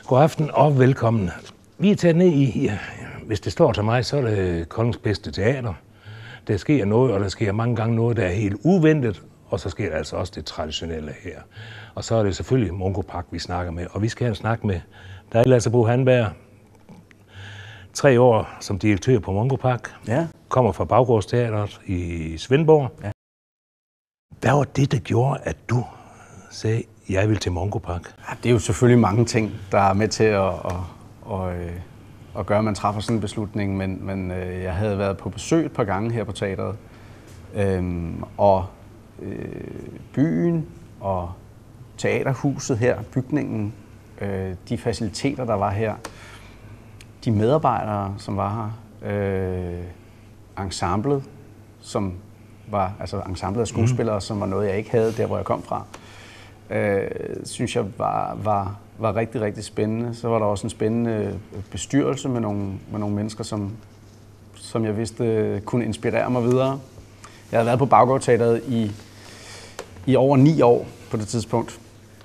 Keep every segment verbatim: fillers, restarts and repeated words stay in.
God aften og velkommen. Vi er taget ned i, hvis det står til mig, så er det Koldings bedste teater. Der sker noget, og der sker mange gange noget, der er helt uventet, og så sker der altså også det traditionelle her. Og så er det selvfølgelig Mungo Park, vi snakker med, og vi skal snakke med dig, Lasse Bo Handberg. Tre år som direktør på Mungo Park. Ja. Kommer fra Baggårdsteateret i Svendborg. Ja. Hvad var det, der gjorde, at du sagde, jeg vil til Mungo Park? Ja, det er jo selvfølgelig mange ting, der er med til at, at, at, at gøre, at man træffer sådan en beslutning. Men, men jeg havde været på besøg et par gange her på teateret. Øhm, og øh, byen og teaterhuset her, bygningen, øh, de faciliteter, der var her, de medarbejdere, som var her, øh, ensemblet, som var, altså ensemblet af skuespillere, mm. som var noget, jeg ikke havde der, hvor jeg kom fra, øh, synes jeg var, var, var rigtig, rigtig spændende. Så var der også en spændende bestyrelse med nogle, med nogle mennesker, som, som jeg vidste kunne inspirere mig videre. Jeg havde været på Baggårdsteateret i, i over ni år på det tidspunkt.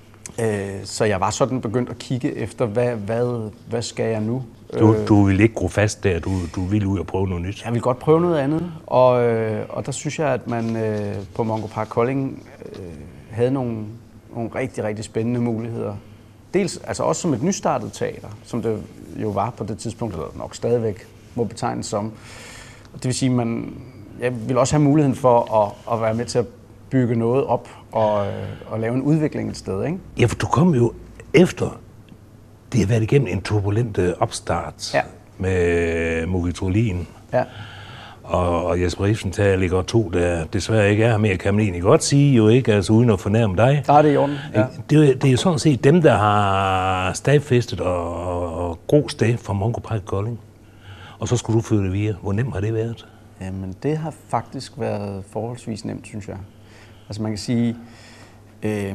Så jeg var sådan begyndt at kigge efter, hvad, hvad, hvad skal jeg nu? Du, du ville ikke gro fast der, du, du ville ud og prøve noget nyt? Jeg ville godt prøve noget andet, og, og der synes jeg, at man på Mungo Park Kolding havde nogle, nogle rigtig, rigtig spændende muligheder. Dels altså også som et nystartet teater, som det jo var på det tidspunkt, eller nok stadigvæk må betegnes som. Det vil sige, at man, jeg ville også have muligheden for at, at være med til at bygge noget op og, og lave en udvikling et sted, ikke? Ja, for du kom jo efter, det har været igennem en turbulent opstart, ja, med Mugitolin. Ja. Og, og Jesper Ifsenthal ligger to, der desværre ikke er her mere, kan man egentlig godt sige, jo ikke, altså uden at fornærme dig. Ja, det er i orden. Ja. Det, det er jo sådan set dem, der har stadfæstet og, og, og god stad for Mungo Park Kolding. Og så skulle du føre det videre. Hvor nemt har det været? Jamen, det har faktisk været forholdsvis nemt, synes jeg. Altså man kan sige, øh,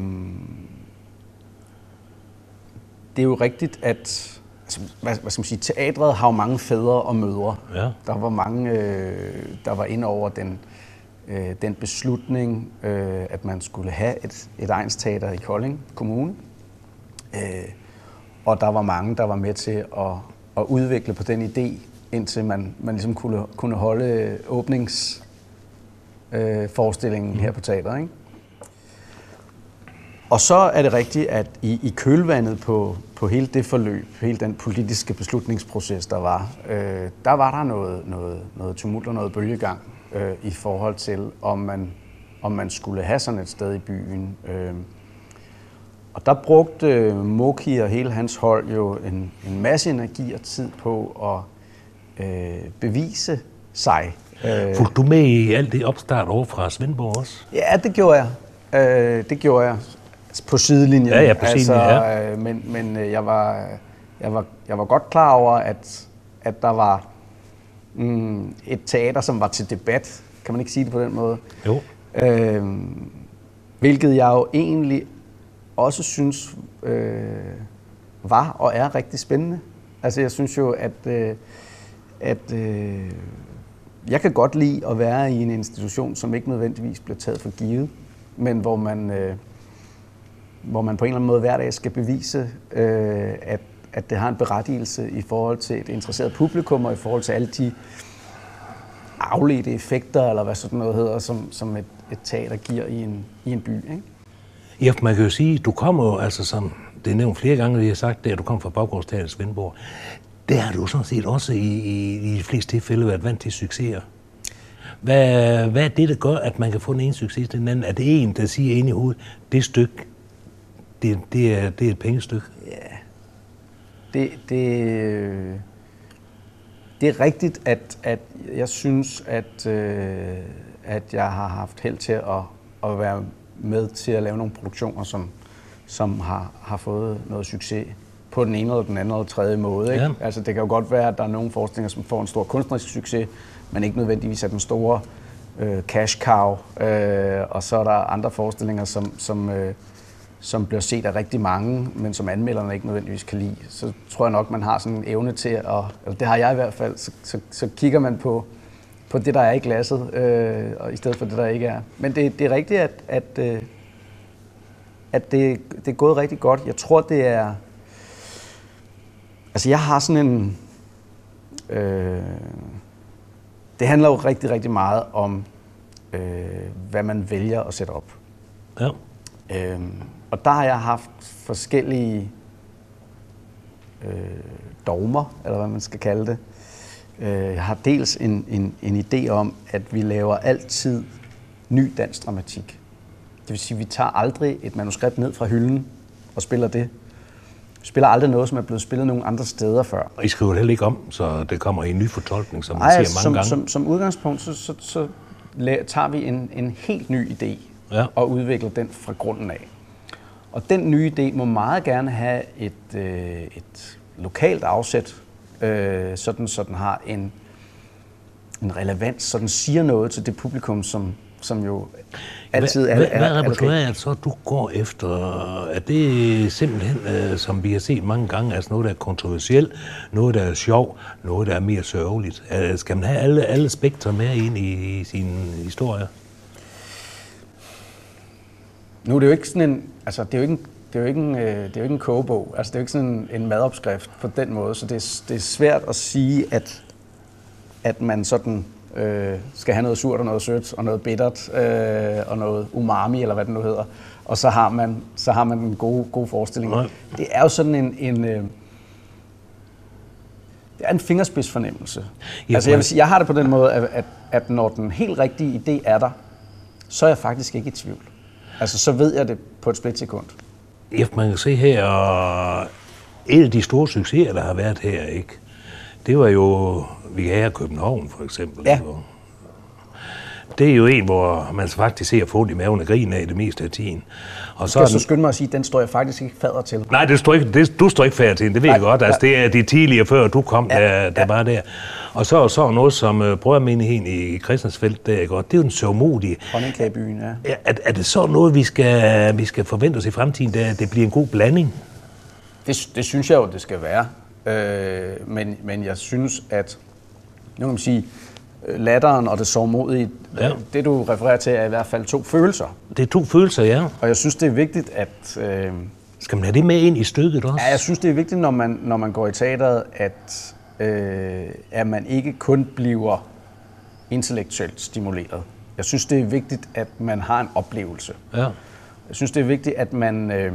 det er jo rigtigt, at altså, hvad, hvad skal man sige, teatret har jo mange fædre og mødre. Ja. Der var mange, øh, der var inde over den, øh, den beslutning, øh, at man skulle have et, et egnsteater i Kolding Kommune. Øh, og der var mange, der var med til at, at udvikle på den idé, indtil man, man ligesom kunne, kunne holde åbnings Øh, forestillingen mm. her på teateret, ikke? Og så er det rigtigt, at i, i kølvandet på, på hele det forløb, hele den politiske beslutningsproces, der var, øh, der var der noget, noget, noget tumult og noget bølgegang øh, i forhold til, om man, om man skulle have sådan et sted i byen. Øh, og der brugte øh, Moki og hele hans hold jo en, en masse energi og tid på at øh, bevise sig. Fulgte du med i alt det opstart over fra Svendborg også? Ja, det gjorde jeg. Øh, det gjorde jeg på sidelinjen. Ja, ja, på sidelinjen, altså, ja. Men, men jeg, var, jeg, var, jeg var godt klar over, at, at der var mm, et teater, som var til debat. Kan man ikke sige det på den måde? Jo. Øh, hvilket jeg jo egentlig også synes øh, var og er rigtig spændende. Altså, jeg synes jo, at... Øh, at øh, Jeg kan godt lide at være i en institution, som ikke nødvendigvis bliver taget for givet, men hvor man, øh, hvor man på en eller anden måde hver dag skal bevise, øh, at, at det har en berettigelse i forhold til et interesseret publikum, og i forhold til alle de afledte effekter, eller hvad sådan noget hedder, som, som et, et teater giver i en, i en by, ikke? Ja, man kan jo sige, du kommer jo, altså som det er nævnt flere gange, vi har sagt det, at du kommer fra Baggårdsteateret i Svendborg. Det har du sådan set også i, i, i de fleste tilfælde været vant til succeser. Hvad, hvad er det, der gør, at man kan få den ene succes til den anden? Er det en, der siger ind i hovedet, det stykke, det, det, er, det er et pengestykke? Ja, det, det, det er rigtigt, at, at jeg synes, at, øh, at jeg har haft held til at, at være med til at lave nogle produktioner, som, som har, har fået noget succes på den ene eller den anden eller tredje måde, ikke? Ja. Altså, det kan jo godt være, at der er nogle forestillinger, som får en stor kunstnerisk succes, men ikke nødvendigvis er den store øh, cash cow. Øh, og så er der andre forestillinger, som, som, øh, som bliver set af rigtig mange, men som anmelderne ikke nødvendigvis kan lide. Så tror jeg nok, man har sådan en evne til at, eller det har jeg i hvert fald, så, så, så kigger man på, på det, der er i glasset, øh, og i stedet for det, der ikke er. Men det, det er rigtigt, at, at, øh, at det, det er gået rigtig godt. Jeg tror, det er... Altså jeg har sådan en... Øh, det handler jo rigtig, rigtig meget om, øh, hvad man vælger at sætte op. Ja. Øh, og der har jeg haft forskellige øh, dogmer, eller hvad man skal kalde det. Øh, jeg har dels en, en, en idé om, at vi laver altid ny dansk dramatik. Det vil sige, at vi tager aldrig et manuskript ned fra hylden og spiller det. Vi spiller aldrig noget, som er blevet spillet nogen andre steder før. Og I skriver det heller ikke om, så det kommer i en ny fortolkning, som man Ej, siger mange som, gange. Som, som udgangspunkt, så, så, så tager vi en, en helt ny idé ja. og udvikler den fra grunden af. Og den nye idé må meget gerne have et, øh, et lokalt afsæt, øh, sådan, så den har en, en relevans, så den siger noget til det publikum, som, som jo altid hvad, er... Hvad, er, hvad er repertoire er det så, du går efter? Er det simpelthen, øh, som vi har set mange gange, altså noget, der er kontroversielt, noget, der er sjov, noget, der er mere sørgeligt? Altså, skal man have alle, alle spektrer med ind i, i sine historier? Nu er det jo ikke sådan en... Altså, det er jo ikke en Det er jo ikke en, det er jo ikke en kogebog, altså det er jo ikke sådan en, en madopskrift på den måde, så det er, det er svært at sige, at, at man sådan øh, skal have noget surt og noget sødt og noget bittert øh, og noget umami, eller hvad det nu hedder, og så har man, så har man en god, god forestilling. Nej. Det er jo sådan en, en, øh, det er en fingerspidsfornemmelse. Ja, altså jeg vil sige, jeg har det på den måde, at, at, at når den helt rigtige idé er der, så er jeg faktisk ikke i tvivl. Altså så ved jeg det på et splitsekund. Ja, man kan se her, og en af de store succeser, der har været her, ikke? Det var jo Vikar København, for eksempel. Ja. Det er jo en, hvor man faktisk ser få i maven og grine af det meste af tiden. Og så, så skynde mig at sige, at den står jeg faktisk ikke fader til. Nej, det står ikke, det, du står ikke fader til, det ved Nej, jeg godt. Altså, ja. Det er de tidligere, før du kom, ja, der, der ja. var der. Og så så noget som uh, brødremenigheden i Christiansfeld, der er godt. Det er jo en sørgmodig. Honningkagebyen, ja. Er, er det så noget, vi skal, vi skal forvente os i fremtiden, der det bliver en god blanding? Det, det synes jeg jo, det skal være. Øh, men, men jeg synes, at nu kan man sige, latteren og det sørgmodige, ja. det du refererer til, er i hvert fald to følelser. Det er to følelser, ja. Og jeg synes, det er vigtigt, at... Øh, skal man have det med ind i stykket også? Ja, jeg synes, det er vigtigt, når man, når man går i teateret, at, øh, at man ikke kun bliver intellektuelt stimuleret. Jeg synes, det er vigtigt, at man har en oplevelse. Ja. Jeg synes, det er vigtigt, at man øh,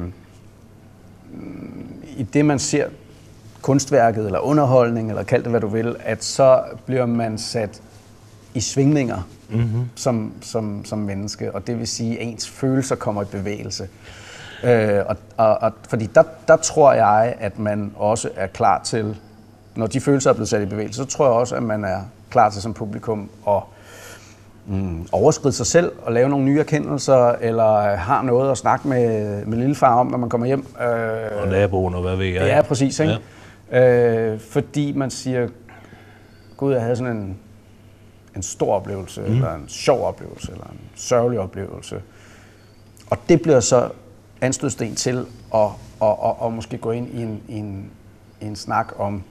i det, man ser kunstværket, eller underholdning, eller kald det, hvad du vil, at så bliver man sat i svingninger mm-hmm. som, som, som menneske, og det vil sige, at ens følelser kommer i bevægelse. Øh, og, og, og, fordi der, der tror jeg, at man også er klar til, når de følelser er blevet sat i bevægelse, så tror jeg også, at man er klar til som publikum at mm, overskride sig selv og lave nogle nye erkendelser, eller har noget at snakke med, med lillefar om, når man kommer hjem. Øh, og naboen og hvad ved jeg. Ja, præcis. Ikke? Ja. Øh, fordi man siger, gud, jeg havde sådan en, en stor oplevelse, mm. eller en sjov oplevelse, eller en sørgelig oplevelse. Og det bliver så anstødsten til at og, og, og måske gå ind i en, i, en, i en snak om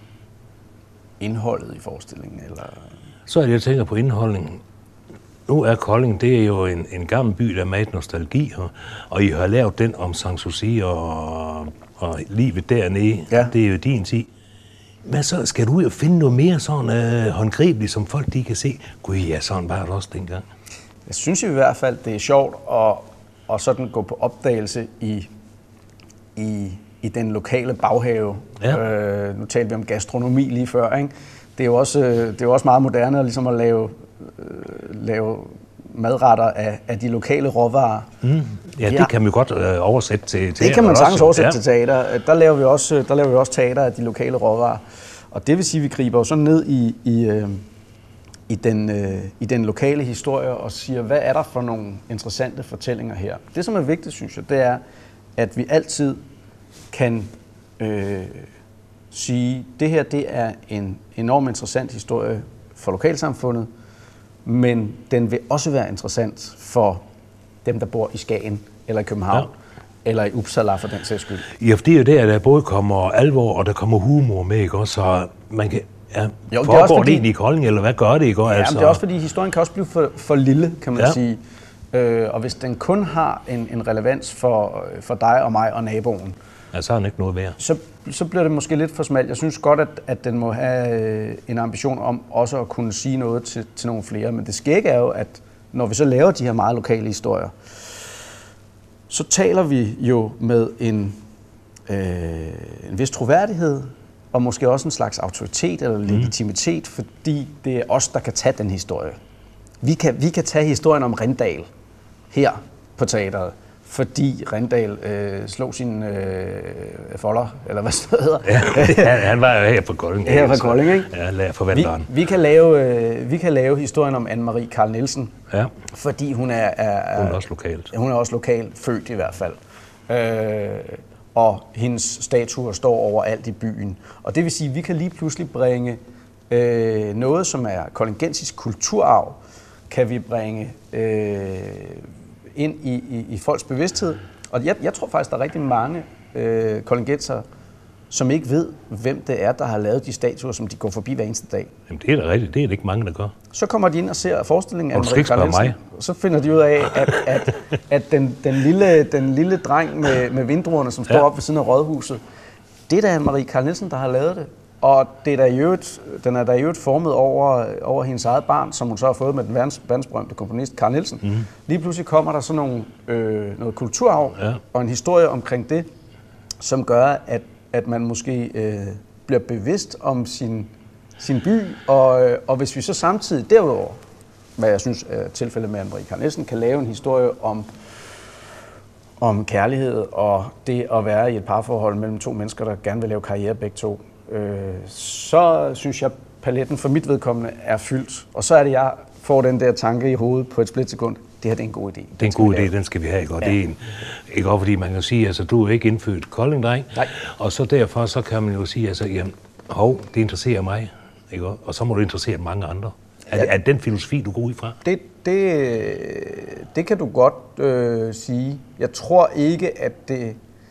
indholdet i forestillingen. Eller så er det, jeg tænker på indholdningen. Nu er Kolding, det er jo en, en gammel by, der er meget nostalgi, og, og I har lavet den om Sanssouci og, og livet dernede. Ja. Det er jo din tid. Men så skal du ud og finde noget mere sådan øh, håndgribeligt, som folk de kan se. Gud, ja, sådan var det også dengang. Jeg synes i hvert fald, det er sjovt at, at sådan gå på opdagelse i, i, i den lokale baghave. Ja. Øh, nu talte vi om gastronomi lige før, ikke? Det er jo også, det er jo også meget moderne ligesom at lave, øh, lave madretter af, af de lokale råvarer. Mm. Ja, det ja. kan man jo godt øh, oversætte til teater. Det kan man sagtens oversætte ja. til teater. Der laver vi også, der laver vi også teater af de lokale råvarer. Og det vil sige, at vi griber jo sådan ned i, i, øh, i, den, øh, i den lokale historie og siger, hvad er der for nogle interessante fortællinger her? Det, som er vigtigt, synes jeg, det er, at vi altid kan øh, sige, det her det er en enormt interessant historie for lokalsamfundet, men den vil også være interessant for dem, der bor i Skagen eller i København, ja. eller i Uppsala for den sags skyld. Ja, for det er jo der, der både kommer alvor, og der kommer humor med, ikke også? Så man kan, ja, jo, foregår det, fordi, det egentlig i Kolding, eller hvad gør det, ikke også? Ja, altså. Men det er også fordi, historien kan også blive for, for lille, kan man ja. sige. Øh, og hvis den kun har en, en relevans for, for dig og mig og naboen, Altså, er den ikke noget værd. Så, så bliver det måske lidt for smalt. Jeg synes godt, at, at den må have en ambition om også at kunne sige noget til, til nogle flere. Men det skægge er jo, at når vi så laver de her meget lokale historier, så taler vi jo med en, øh, en vis troværdighed, og måske også en slags autoritet eller legitimitet, mm. fordi det er os, der kan tage den historie. Vi kan, vi kan tage historien om Rindal her på teateret, fordi Rindal øh, slog sin øh, folder, eller hvad det hedder. Ja, han var jo her på Kolding. Her på Kolding, ikke? Ja, lærer forvalteren. Vi, vi, kan lave, øh, vi kan lave historien om Anne-Marie Carl Nielsen, ja. fordi hun er, er, er... Hun er også lokalt. Hun er også lokalt født i hvert fald. Øh, og hendes statuer står overalt i byen. Og det vil sige, at vi kan lige pludselig bringe øh, noget, som er koldingensisk kulturarv, kan vi bringe øh, ind i, i, i folks bevidsthed. Og jeg, jeg tror faktisk, der er rigtig mange øh, koldingenser, som ikke ved, hvem det er, der har lavet de statuer, som de går forbi hver eneste dag. Jamen det er da rigtigt, det er det ikke mange, der gør. Så kommer de ind og ser forestillingen af Anne-Marie Carl Nielsen, og så finder de ud af, at, at, at den, den, lille, den lille dreng med, med vindruerne, som står ja. op ved siden af rådhuset, det er da Anne-Marie Carl Nielsen, der har lavet det. Og det er der i øvrigt, den er der i øvrigt formet over, over hendes eget barn, som hun så har fået med den verdens, verdensberømte komponist Carl Nielsen. Mm. Lige pludselig kommer der sådan nogle, øh, noget kulturarv ja. og en historie omkring det, som gør, at, at man måske øh, bliver bevidst om sin, sin by. Og, øh, og hvis vi så samtidig derudover, hvad jeg synes er tilfældet med Anne-Marie Carl Nielsen, kan lave en historie om om kærlighed og det at være i et parforhold mellem to mennesker, der gerne vil lave karriere begge to, øh, så synes jeg, paletten for mit vedkommende er fyldt. Og så er det, jeg får den der tanke i hovedet på et splitsekund. Det her det er en god idé. Det er en god idé, den skal vi have, ikke? Og ja. det er en, ikke også fordi man kan sige, altså du er ikke indfødt Kolding-dreng, og så derfor så kan man jo sige, altså jamen, hov, det interesserer mig, ikke? Og så må du interessere mange andre. Er, ja. er den filosofi, du går ud fra? Det, det, det kan du godt øh, sige. Jeg tror ikke, at det...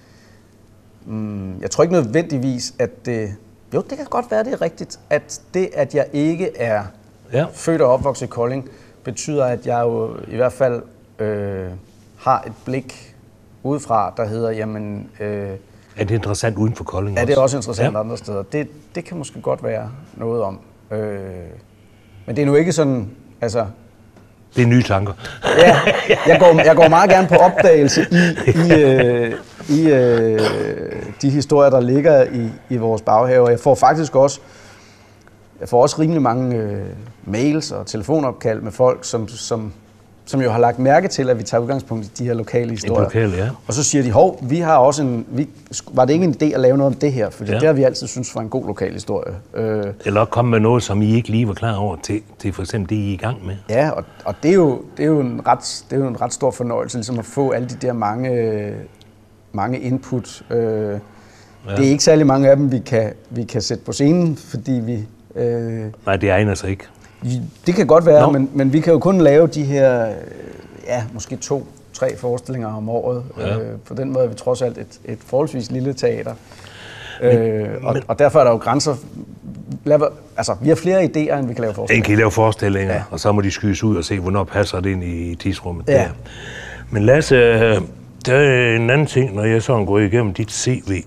Mm, jeg tror ikke nødvendigvis, at det... Jo, det kan godt være, det er rigtigt, at det, at jeg ikke er ja. født og opvokset i Kolding, betyder, at jeg jo i hvert fald øh, har et blik udefra, der hedder, jamen... Øh, er det interessant uden for Kolding? Er det også interessant ja. andre steder? Det, det kan måske godt være noget om. Øh, men det er nu ikke sådan, altså... Det er nye tanker. Ja, jeg går, jeg går meget gerne på opdagelse i, i, øh, i øh, de historier, der ligger i, i vores baghave. Jeg får faktisk også, jeg får også rimelig mange øh, mails og telefonopkald med folk, som, som, som jo har lagt mærke til, at vi tager udgangspunkt i de her lokale historier. Lokale, ja. Og så siger de, hov, vi har også en, vi, var det ikke en idé at lave noget om det her? For ja. det har vi altid synes var en god lokal historie. Øh, Eller komme med noget, som I ikke lige var klar over til, til for eksempel det, I er i gang med. Ja, og, og det, er jo, det, er jo en ret, det er jo en ret stor fornøjelse, ligesom at få alle de der mange, mange input. Øh, ja. Det er ikke særlig mange af dem, vi kan, vi kan sætte på scenen, fordi vi... Øh, Nej, det egner sig ikke. Det kan godt være, men, men vi kan jo kun lave de her, ja, måske to, tre forestillinger om året. Ja. Øh, på den måde er vi trods alt et, et forholdsvis lille teater. Men, øh, og, men, og derfor er der jo grænser. Lave, altså, vi har flere idéer, end vi kan lave forestillinger. En kan lave forestillinger, ja. og så må de skydes ud og se, hvornår passer det ind i tidsrummet. Ja. Der. Men Lasse, der er en anden ting, når jeg sådan går igennem dit C V.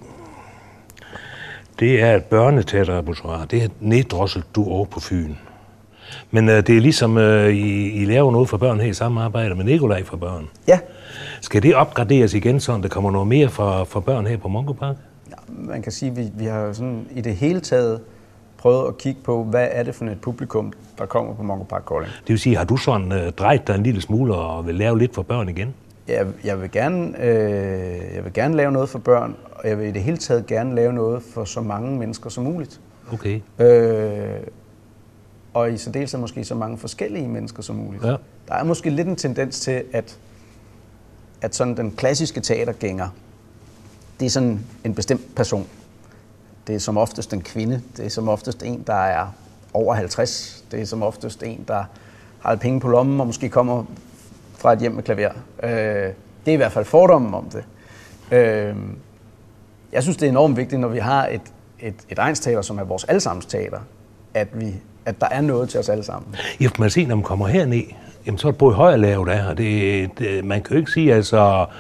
Det er et børneteaterrepertoire. Det er neddrosselt du over på Fyn. Men uh, det er ligesom, uh, I, I laver noget for børn her i samarbejde med Nikolaj for børn. Ja. Skal det opgraderes igen, så der kommer noget mere for, for børn her på Mongo Park? Ja, man kan sige, at vi, vi har sådan i det hele taget prøvet at kigge på, hvad er det for et publikum, der kommer på Mongo Park Kolding. Det vil sige, har du sådan uh, drejet dig en lille smule og vil lave lidt for børn igen? Ja, jeg vil gerne, øh, jeg vil gerne lave noget for børn, og jeg vil i det hele taget gerne lave noget for så mange mennesker som muligt. Okay. Øh, og i særdeleshed måske så mange forskellige mennesker som muligt. Ja. Der er måske lidt en tendens til, at, at sådan den klassiske teatergænger, det er sådan en bestemt person. Det er som oftest en kvinde, det er som oftest en, der er over halvtreds, det er som oftest en, der har penge på lommen og måske kommer fra et hjem med klaver. Øh, det er i hvert fald fordommen om det. Øh, jeg synes, det er enormt vigtigt, når vi har et, et, et egnsteater, som er vores allesammens teater, at, vi, at der er noget til os alle sammen. Ja, for man ser, når man kommer herned, jamen, så er det både højere lavet af, og det, det, man kan jo ikke sige, altså, ja.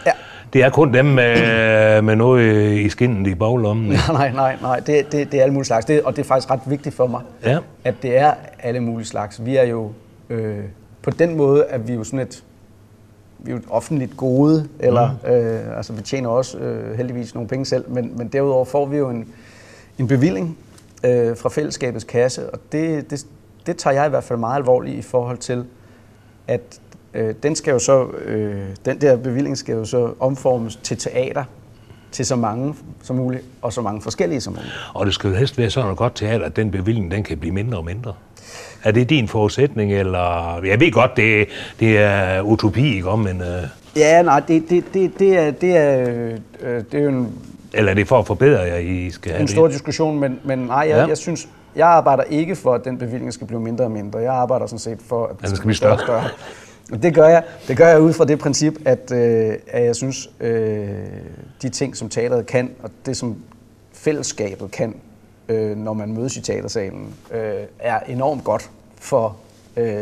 Det er kun dem med, med noget i skinnen i baglommen. Nej, nej, nej. Det, det, det er alle mulige slags. Det, og det er faktisk ret vigtigt for mig, ja. at det er alle mulige slags. Vi er jo øh, på den måde, at vi er jo sådan et, vi er jo et offentligt gode, eller mm. øh, altså vi tjener også øh, heldigvis nogle penge selv, men, men derudover får vi jo en, en bevilling øh, fra fællesskabets kasse, og det, det, det tager jeg i hvert fald meget alvorligt i forhold til, at øh, den skal jo så, øh, den der bevilling skal jo så omformes til teater, til så mange som muligt, og så mange forskellige som muligt. Og det skal jo helst være sådan noget godt teater, at den bevilling, den kan blive mindre og mindre. Er det din forudsætning, eller... Jeg ved godt, det, det er utopi, ikke om, men... Øh... Ja, nej, det, det, det, det, er, det, er, øh, det er jo en... Eller er det for at forbedre jer, I skal have en det? stor diskussion, men, men nej, jeg, ja. jeg synes... Jeg arbejder ikke for, at den bevilling skal blive mindre og mindre. Jeg arbejder sådan set for, at den skal blive større. større. Det gør jeg. Det gør jeg ud fra det princip, at, øh, at jeg synes, øh, de ting, som teateret kan, og det, som fællesskabet kan, øh, når man mødes i teatersalen, øh, er enormt godt for, øh,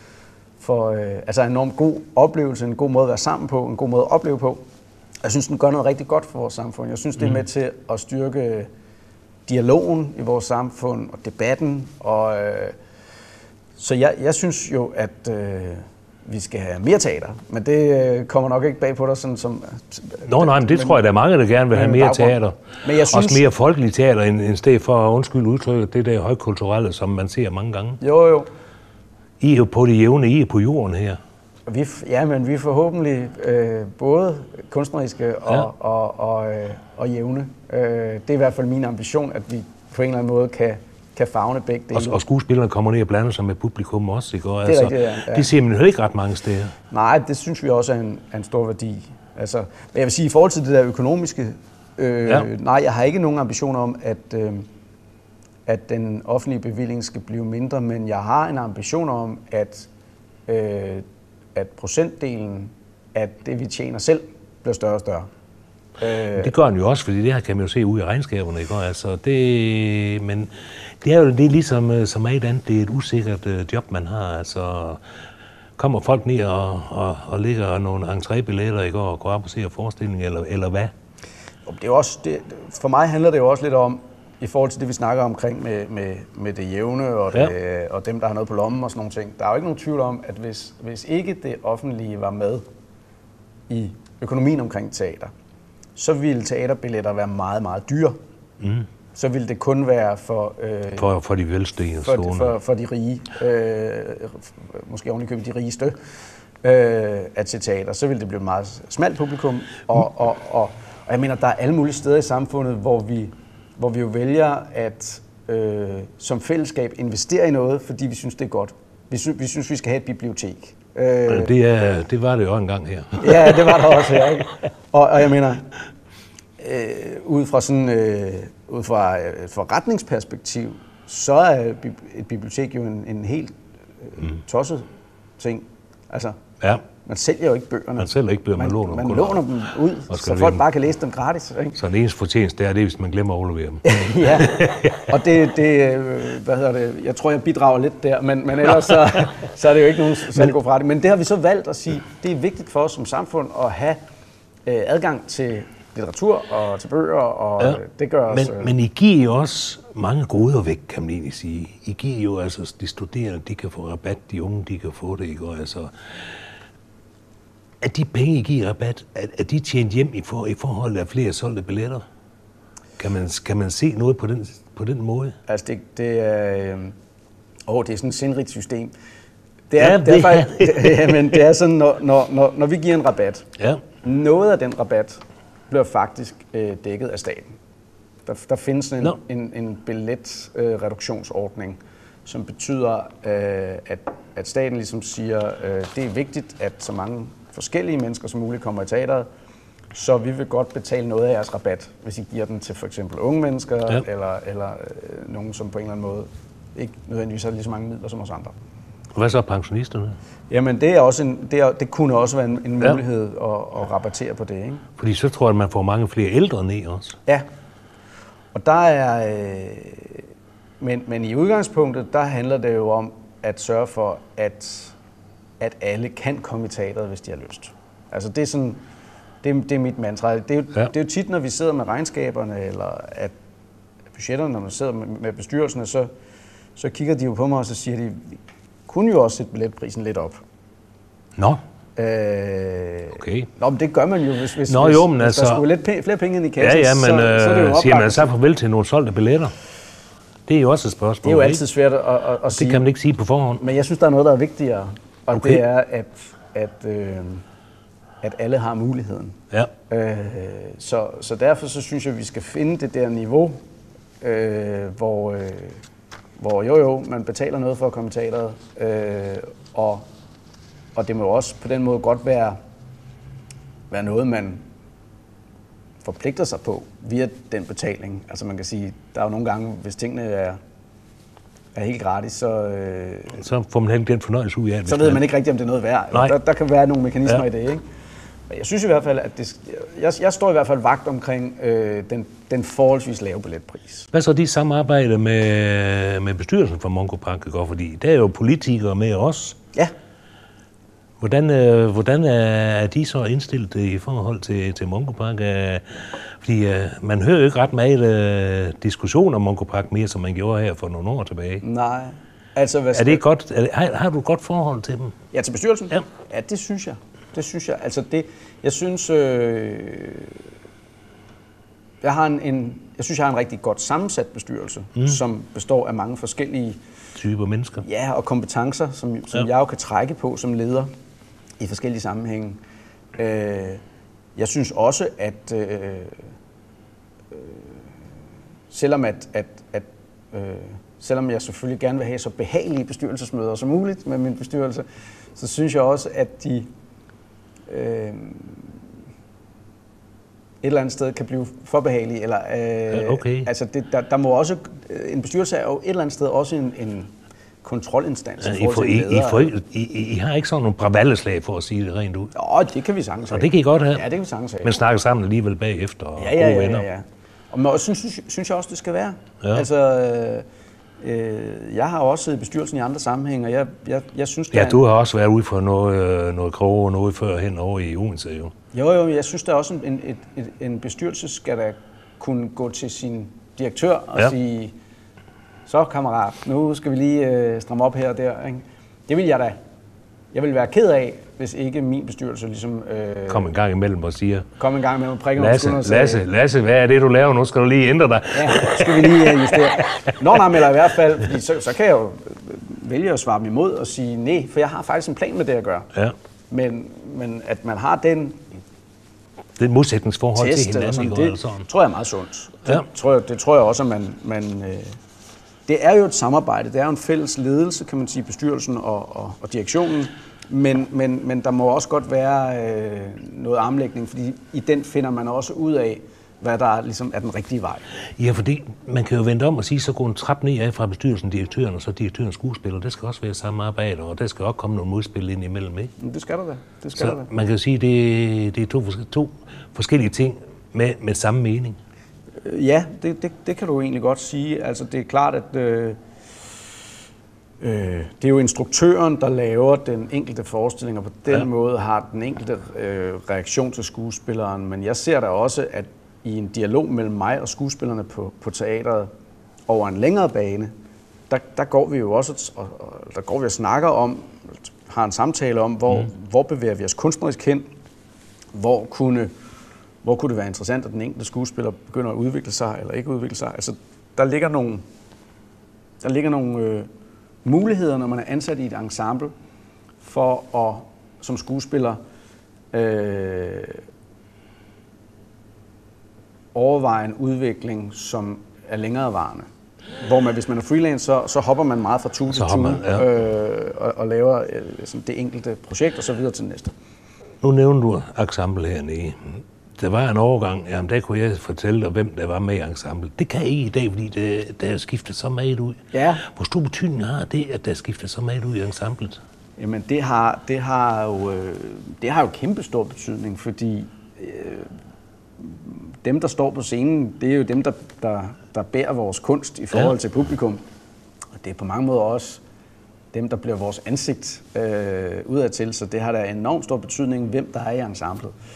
for øh, altså en enormt god oplevelse, en god måde at være sammen på, en god måde at opleve på. Jeg synes, den gør noget rigtig godt for vores samfund. Jeg synes, det er med til at styrke dialogen i vores samfund og debatten. Og, øh, så jeg, jeg synes jo, at øh, vi skal have mere teater, men det øh, kommer nok ikke bag på dig sådan som... Nå nej, men det men, tror jeg, der er mange, der gerne vil have mere baggrund. Teater. Men jeg synes, også mere folkelig teater, end, end sted for at undskylde udtrykket, det der højkulturelle, som man ser mange gange. Jo, jo. I er jo på det jævne, I er på jorden her. Vi, ja, men vi er forhåbentlig øh, både kunstneriske og, ja. og, og, øh, og jævne. Øh, det er i hvert fald min ambition, at vi på en eller anden måde kan, kan favne begge dele. Og, og skuespillerne kommer ned og blander sig med publikum også, ikke? Og det er altså, rigtigt, ja. ja. Det ser man jo ikke ret mange steder. Nej, det synes vi også er en, er en stor værdi. Altså, men jeg vil sige, i forhold til det der økonomiske, øh, ja. nej, jeg har ikke nogen ambition om, at, øh, at den offentlige bevilling skal blive mindre, men jeg har en ambition om, at øh, at procentdelen af det, vi tjener selv, bliver større og større. Øh, det gør den jo også, fordi det her kan man jo se ude i regnskaberne, ikke? Altså det, men det er jo det er ligesom som alt andet, det er et usikkert uh, job, man har. Altså kommer folk ned og, og, og ligger nogle entrébilletter, ikke? Og går op og ser forestillingen, eller, eller hvad? Det er også, det, for mig handler det jo også lidt om, i forhold til det, vi snakker omkring med, med, med det jævne og, ja. det, og dem, der har noget på lommen og sådan nogle ting. Der er jo ikke nogen tvivl om, at hvis, hvis ikke det offentlige var med i økonomien omkring teater, så ville teaterbilletter være meget, meget dyre. Mm. Så ville det kun være for... Øh, for, for de velstående. For, for, for de rige, øh, måske ovenikøbet de rigeste, øh, at se teater. Så ville det blive et meget smalt publikum. Og, og, og, og jeg mener, der er alle mulige steder i samfundet, hvor vi... hvor vi jo vælger at øh, som fællesskab investere i noget, fordi vi synes, det er godt. Vi synes, vi, synes, vi skal have et bibliotek. Øh, det, er, det var det jo engang her. Ja, det var der også her. Ikke? Og, og jeg mener, øh, ud fra sådan, øh, ud fra et forretningsperspektiv, så er et bibliotek jo en, en helt øh, tosset ting. Altså, ja. Man sælger jo ikke bøgerne. Man sælger ikke bøger, man, man låner man dem. Man låner dem ud, så folk bare kan læse dem gratis. Ikke? Så det eneste fortjeneste, det er det, hvis man glemmer at overlevere dem. Ja, og det, det, hvad hedder det, jeg tror, jeg bidrager lidt der, men, men ellers så, så er det jo ikke nogen særlig god forretning. Men det har vi så valgt at sige, det er vigtigt for os som samfund at have øh, adgang til litteratur og til bøger, og ja, det gør os... Men, men I giver jo også mange goder væk, kan man egentlig sige. I giver jo altså, de studerende, de kan få rabat, de unge, de kan få det, ikke? Og altså... At de penge, I giver rabat, er de tjent hjem i, for, i forhold til flere solgte billetter? Kan man, kan man se noget på den, på den måde? Altså, det, det er... Øh, åh, det er sådan et sindrigt system. Det er, ja, det, det er faktisk... Det, ja, men det er sådan, når, når, når, når vi giver en rabat, ja. Noget af den rabat bliver faktisk øh, dækket af staten. Der, der findes en, no. en, en billetreduktionsordning, øh, som betyder, øh, at, at staten ligesom siger, øh, det er vigtigt, at så mange forskellige mennesker som muligt kommer i teateret, så vi vil godt betale noget af jeres rabat, hvis I giver den til for eksempel unge mennesker, ja. eller, eller øh, nogen, som på en eller anden måde ikke nødvendigvis har lige så mange midler som os andre. Hvad så pensionisterne? Jamen det, er også en, det, er, det kunne også være en, en mulighed ja. at, at rabattere på det. Ikke? Fordi så tror jeg, at man får mange flere ældre ned også. Ja, og der er... Øh, men, men i udgangspunktet, der handler det jo om at sørge for, at at alle kan komme i teateret, hvis de har lyst. Altså det er sådan, Det, det er mit mantra. Det er, jo, ja. det er jo tit, når vi sidder med regnskaberne, eller at budgetterne, når man sidder med, med bestyrelserne, så, så kigger de jo på mig, og så siger de, vi kunne jo også sætte billetprisen lidt op. Nå. Øh, okay. Nå, men det gør man jo, hvis, hvis, Nå, hvis, jo, men hvis altså, der skulle lidt p- flere penge ind i kassen, ja, ja, men, så, øh, så er det jo siger man så farvel til nogle solgte billetter? Det er jo også et spørgsmål. Det er jo altid svært at, at, at sige. Det kan man ikke sige på forhånd. Men jeg synes, der er noget, der er vigtigere, og okay. det er, at, at, øh, at alle har muligheden. Ja. Øh, så, så derfor så synes jeg, at vi skal finde det der niveau, øh, hvor, øh, hvor jo jo, man betaler noget for at komme i teateret, øh, og, og det må også på den måde godt være, være noget, man forpligter sig på via den betaling. Altså man kan sige, der er jo nogle gange, hvis tingene er, er helt gratis, så, øh, så får man heller den fornøjelse ud af det. Så ved man ikke rigtigt, om det er noget værd. Der, der kan være nogle mekanismer ja. i det, ikke? Men jeg synes i hvert fald, at det, jeg, jeg står i hvert fald vagt omkring øh, den, den forholdsvis lave billetpris. Hvad så de samarbejder med, med bestyrelsen for Mungo Park? Fordi der er jo politikere med os. Ja. Hvordan, øh, hvordan er de så indstillet i forhold til, til Mungo Park? Fordi øh, man hører jo ikke ret meget øh, diskussion om Mungo Park mere, som man gjorde her for nogle år tilbage. Nej. Altså, hvad er det godt? Er det, har, har du et godt forhold til dem? Ja, til bestyrelsen? Ja. Ja, det synes jeg. Det synes jeg. Altså det, jeg synes, øh, jeg har en, en, jeg synes, jeg har en rigtig godt sammensat bestyrelse, mm. som består af mange forskellige typer mennesker. Ja, og kompetencer, som, som ja. jeg jo kan trække på som leder i forskellige sammenhænge. Øh, jeg synes også, at øh, øh, selvom at, at, at øh, selvom jeg selvfølgelig gerne vil have så behagelige bestyrelsesmøder som muligt med min bestyrelse, så synes jeg også, at de øh, et eller andet sted kan blive for behagelige. Eller, øh, ja, okay. Altså det, der, der må også, en bestyrelse er jo et eller andet sted også en, en kontrolinstans. Ja, I, for, I, I, for, I, I har ikke sådan nogle bravalleslag for at sige det rent ud? Jo, det kan vi sagtens have. Og det kan I godt have? Ja, det kan vi sagtens have. Men snakke sammen alligevel bagefter og ja, ja, gode venner? Ja, ja, ja. Og men også, synes, synes jeg også, det skal være. Ja. Altså, øh, jeg har også siddet i bestyrelsen i andre sammenhænge, og jeg, jeg, jeg synes... Ja, du har også været ude for noget, noget kroge og noget førhen over i Odense, jo. Jo, jo, jeg synes, der er også en, en, en, en bestyrelse skal da kunne gå til sin direktør og ja. sige, så kammerat, nu skal vi lige øh, stramme op her og der. Ikke? Det vil jeg da. Jeg vil være ked af, hvis ikke min bestyrelse ligesom... Øh, kom en gang imellem og siger... Kom en gang imellem og prikker Lasse, om Lasse, Lasse, Lasse, hvad er det, du laver? Nu skal du lige ændre dig. Ja, skal vi lige uh, justere. Nå, nej, eller i hvert fald, fordi så, så kan jeg jo vælge at svare dem imod og sige nej, for jeg har faktisk en plan med det at gøre. Ja. Men, men at man har den... Det er et modsætningsforhold test, til hinanden. Sådan, det det sådan. tror jeg er meget sundt. Det, ja. tror, jeg, det tror jeg også, at man... man øh, det er jo et samarbejde, det er jo en fælles ledelse, kan man sige, bestyrelsen og, og, og direktionen. Men, men, men der må også godt være øh, noget armlægning, fordi i den finder man også ud af, hvad der ligesom er den rigtige vej. Ja, fordi man kan jo vente om og sige, så går en trap ned af fra bestyrelsen, direktøren og så direktøren skuespiller. Det skal også være samarbejde, og der skal også komme nogle modspil ind imellem, ikke? Det skal der da. Det skal så der da. Man kan jo sige, at det, det er to, to forskellige ting med, med samme mening. Ja, det, det, det kan du egentlig godt sige. Altså, det er klart, at øh, øh, det er jo instruktøren, der laver den enkelte forestilling, og på den ja. måde har den enkelte øh, reaktion til skuespilleren. Men jeg ser da også, at i en dialog mellem mig og skuespillerne på, på teateret over en længere bane, der, der går vi jo også og, og, der går vi og snakker om, har en samtale om, hvor, mm. hvor bevæger vi os kunstnerisk hen, hvor kunne, hvor kunne det være interessant, at den enkelte skuespiller begynder at udvikle sig eller ikke udvikle sig. Altså, der ligger nogle, der ligger nogle øh, muligheder, når man er ansat i et ensemble, for at som skuespiller øh, overveje en udvikling, som er længerevarende. Hvor man, hvis man er freelance, så, så hopper man meget fra tue til tue ja. øh, og, og laver øh, sådan det enkelte projekt og så videre til næste. Nu nævner du ensemble hernede. Der var en overgang, jamen der kunne jeg fortælle dig, hvem der var med i ensemble. Det kan jeg ikke i dag, fordi det, der er skiftet så meget ud. Ja. Hvor stor betydning har det, at der er skiftet så meget ud i ensemblet? Jamen det har, det har, jo, øh, det har jo kæmpe stor betydning, fordi øh, dem, der står på scenen, det er jo dem, der, der, der bærer vores kunst i forhold ja. til publikum. Og det er på mange måder også dem, der bliver vores ansigt øh, udadtil, så det har da enormt stor betydning, hvem der er i ensemblet.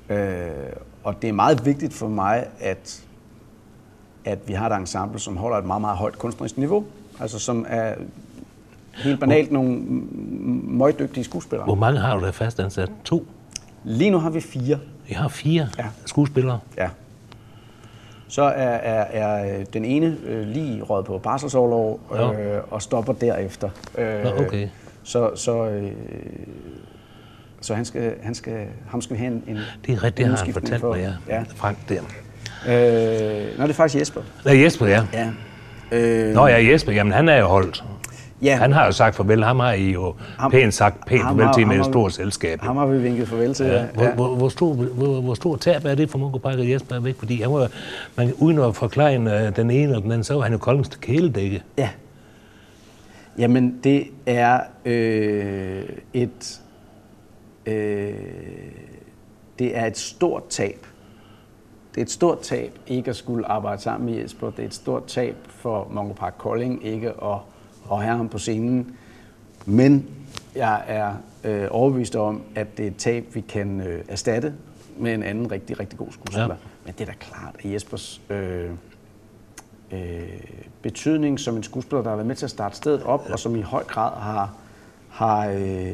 Øh, og det er meget vigtigt for mig, at, at vi har et ensemble, som holder et meget, meget højt kunstnerisk niveau. Altså som er helt banalt nogle møgdygtige skuespillere. Hvor mange har du der fastansat? To? Lige nu har vi fire. I har fire ja. skuespillere? Ja. Så er, er, er den ene øh, lige røget på barselsorlov øh, og stopper derefter. Øh, Nå, okay. Så, så, øh, så han skal, han skal, ham skal vi have en, en det er rigtigt, det har han fortalt mig, ja. ja. Frank der. Øh, nå, det er faktisk Jesper. Ja, Jesper, ja. ja. Øh, Nå ja, Jesper, jamen han er jo holdt. Ja. Han har jo sagt farvel. Ham har I jo ham, pænt sagt pænt farvel til med et stort selskab. Ham har vi vinket farvel til, ja. Hvor, ja. Hvor, hvor, stor, hvor, hvor stor tab er det for Mungo Park, at Jesper er væk? Fordi han var, man, uden at forklare den ene og den anden, så var han jo Koldings kæledække. Ja. Jamen, det er øh, et... Øh, det er et stort tab. Det er et stort tab ikke at skulle arbejde sammen med Jesper. Det er et stort tab for Mungo Park Kolding ikke at, at have ham på scenen. Men jeg er øh, overbevist om, at det er et tab, vi kan øh, erstatte med en anden rigtig, rigtig god skuespiller. Ja. Men det er da klart, at Jespers øh, øh, betydning som en skuespiller, der har været med til at starte stedet op, ja. Og som i høj grad har, har øh,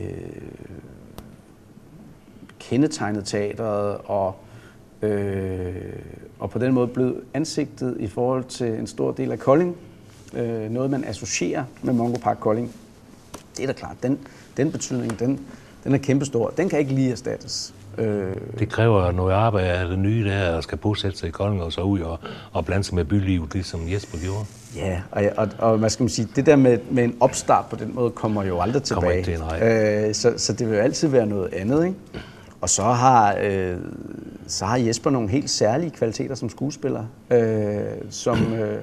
kendetegnet teateret og Øh, og på den måde blevet ansigtet i forhold til en stor del af Kolding. Øh, noget, man associerer med Mungo Park Kolding. Det er da klart. Den, den betydning, den, den er kæmpestor. Den kan ikke lige erstattes. Øh, det kræver noget arbejde af det nye, der at skal bosætte sig i Kolding og så ud og, og blande sig med bylivet, ligesom Jesper gjorde. Ja, og, og, og hvad skal man sige, det der med, med en opstart på den måde kommer jo aldrig tilbage. Til en øh, så, så det vil jo altid være noget andet, ikke? Og så har, øh, så har Jesper nogle helt særlige kvaliteter som skuespiller, øh, som, øh, øh,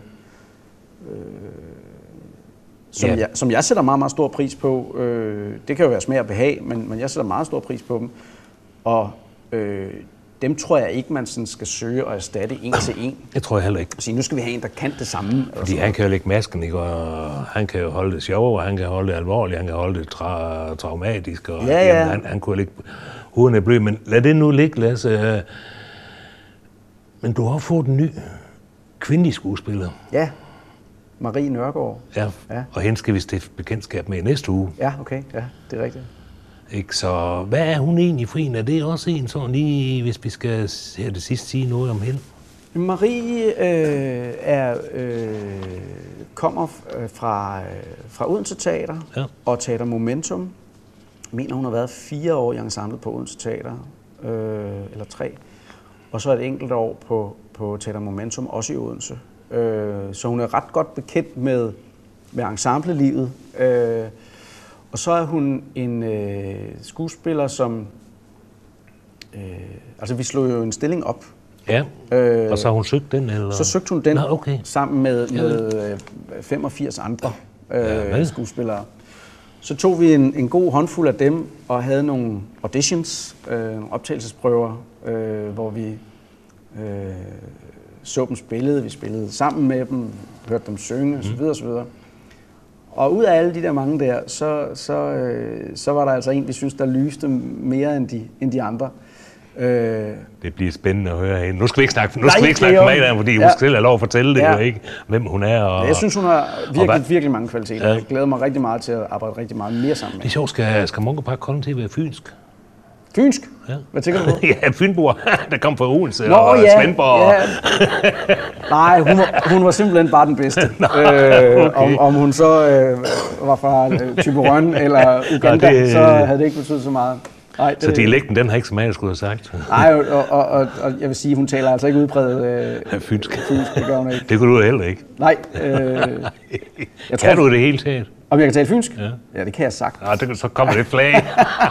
som, yeah. jeg, som jeg sætter meget, meget stor pris på. Øh, det kan jo være smag og behag, men, men jeg sætter meget stor pris på dem. Og øh, dem tror jeg ikke, man sådan skal søge at erstatte en til en. Det tror jeg heller ikke. Så nu skal vi have en, der kan det samme. Fordi han kan jo lægge masken, ikke? Og han kan jo holde det sjovere, han kan holde det alvorligt, han kan holde det tra- traumatisk. Og, ja, ja. Jamen, han, han kunne lægge hovedet er blød, men lad det nu ligge, Lasse. Men du har fået en ny kvindelig skuespiller. Ja, Marie Nørgaard. Ja, ja. Og hende skal vi stifte bekendtskab med i næste uge. Ja, okay, ja, det er rigtigt. Ikke, så hvad er hun egentlig for en? Er det også en sådan lige, hvis vi skal her det sidste sige noget om hende? Marie øh, er, øh, kommer fra, fra Odense Teater ja. Og Teater Momentum. Jeg mener, hun har været fire år i ensemblet på Odense Teater, øh, eller tre. Og så et enkelt år på, på Teater Momentum, også i Odense. Øh, så hun er ret godt bekendt med, med ensemblelivet. Øh, og så er hun en øh, skuespiller, som... Øh, altså, vi slog jo en stilling op. Ja, øh, og så har hun søgt den, eller? Så søgte hun den Nå, okay. sammen med, med øh, femogfirs andre øh, ja, skuespillere. Så tog vi en, en god håndfuld af dem og havde nogle auditions, øh, nogle optagelsesprøver, øh, hvor vi øh, så dem spille, vi spillede sammen med dem, hørte dem synge mm. osv. osv. Og ud af alle de der mange der, så, så, øh, så var der altså en, vi synes, der lyste mere end de, end de andre. Øh, det bliver spændende at høre hende. Nu skal vi ikke snakke, nu skal nej, vi ikke snakke med hende, fordi hun ja. skal selv have lov at fortælle det, ja. jo ikke, hvem hun er. Og, jeg synes, hun har virkelig, virkelig mange kvaliteter. Ja. Jeg glæder mig rigtig meget til at arbejde rigtig meget mere sammen med. Det er sjovt, skal, skal Mungo Park Kolding til at være fynsk? Fynsk? Ja. Hvad tænker du på? Ja, Fynboer, der kom fra Odense Nå, og ja, Svendborg. Ja. Nej, hun var, hun var simpelthen bare den bedste. Nå, okay. øh, om, om hun så øh, var fra øh, Thyborøn eller Uganda, det, så havde det ikke betydet så meget. Nej, det, så dialekten, den har ikke så meget, jeg skulle have sagt. Nej, og, og, og, og jeg vil sige, hun taler altså ikke udpræget øh, fynsk. fynsk. Det gør hun ikke. Det kunne du heller ikke. Nej. Øh, jeg kan tror, du det hele taget? Om jeg kan tale fynsk? Ja, ja det kan jeg sagt. Ja, det, så kommer det flag.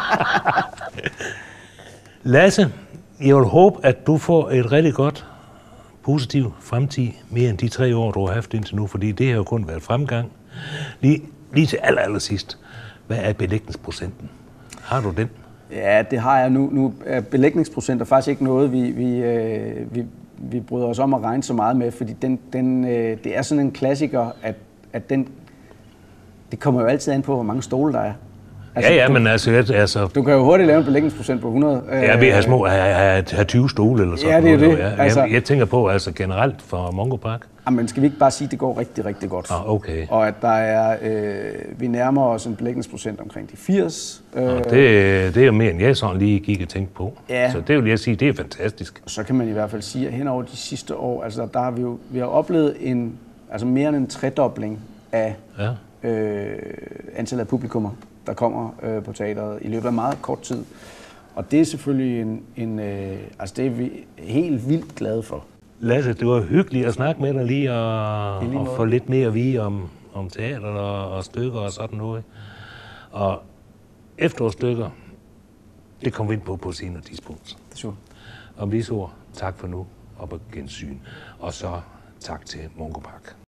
Lasse, jeg vil håbe, at du får et rigtig godt, positiv fremtid mere end de tre år, du har haft indtil nu, fordi det har jo kun været fremgang. Lige, lige til aller, aller sidst, hvad er belægningsprocenten? Har du den? Ja, det har jeg nu. Nu er belægningsprocent er faktisk ikke noget, vi, vi, øh, vi, vi bryder os om at regne så meget med, fordi den, den, øh, det er sådan en klassiker, at, at den, det kommer jo altid an på, hvor mange stole der er. Altså, ja, ja, du, men altså, altså... Du kan jo hurtigt lave en belægningsprocent på hundrede. Jeg vil have små, have, have, have tyve stole eller sådan ja, det er noget. det. Jeg, altså, jeg, jeg tænker på, altså generelt for Mungo Park. Jamen, skal vi ikke bare sige, at det går rigtig, rigtig godt? Ah, okay. Og at der er, øh, vi nærmer os en belægningsprocent omkring de firs. Øh, ah, det, det er jo mere, end jeg sådan lige gik og tænkte på. Ja. Så det vil jeg sige, det er fantastisk. Så kan man i hvert fald sige, at hen over de sidste år, altså der har vi jo vi har oplevet en, altså mere end en tredobling af ja. øh, antallet af publikummer, der kommer øh, på teateret i løbet af meget kort tid. Og det er selvfølgelig en, en øh, altså det er vi helt vildt glade for. Lasse, det var hyggeligt at snakke med dig lige og, lige og få lidt mere at vide om, om teater og, og stykker og sådan noget. Og efterårsstykker, det kommer vi ind på på senere tidspunkt. Det er super. Om disse ord, tak for nu og på gensyn. Og så tak til Mungo Park.